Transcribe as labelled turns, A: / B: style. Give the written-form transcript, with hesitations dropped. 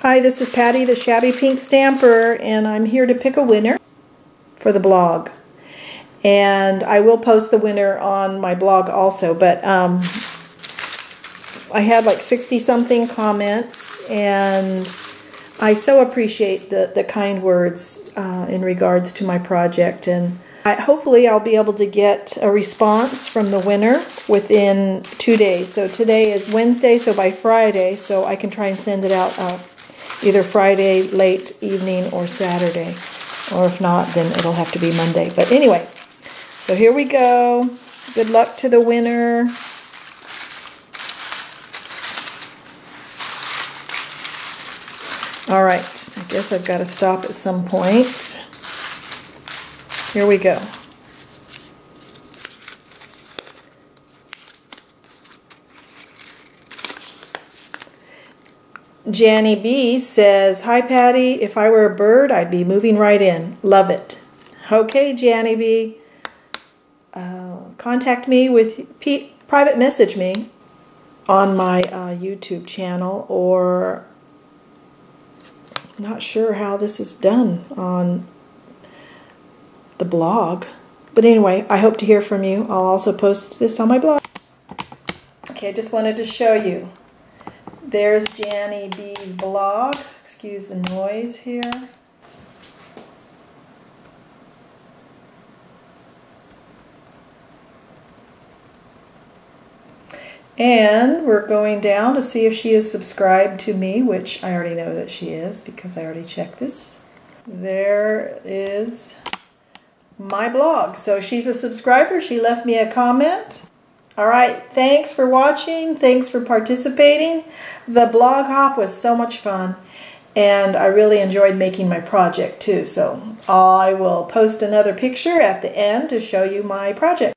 A: Hi, this is Patty, the Shabby Pink Stamper, and I'm here to pick a winner for the blog. And I will post the winner on my blog also, but I had like 60-something comments, and I so appreciate the kind words in regards to my project. And hopefully I'll be able to get a response from the winner within 2 days. So today is Wednesday, so by Friday, so I can try and send it out either Friday late evening or Saturday. Or if not, then it'll have to be Monday. But anyway, so here we go. Good luck to the winner. All right, I guess I've got to stop at some point. Here we go. Janny B says, "Hi Patty, if I were a bird, I'd be moving right in. Love it." Okay, Janny B. Contact me with, private message me on my YouTube channel, or I'm not sure how this is done on the blog. But anyway, I hope to hear from you. I'll also post this on my blog. Okay, I just wanted to show you. There's Janny B's blog. Excuse the noise here. And we're going down to see if she is subscribed to me, which I already know that she is because I already checked this. There is my blog. So she's a subscriber. She left me a comment. All right, thanks for watching. Thanks for participating. The blog hop was so much fun, and I really enjoyed making my project too. So I will post another picture at the end to show you my project.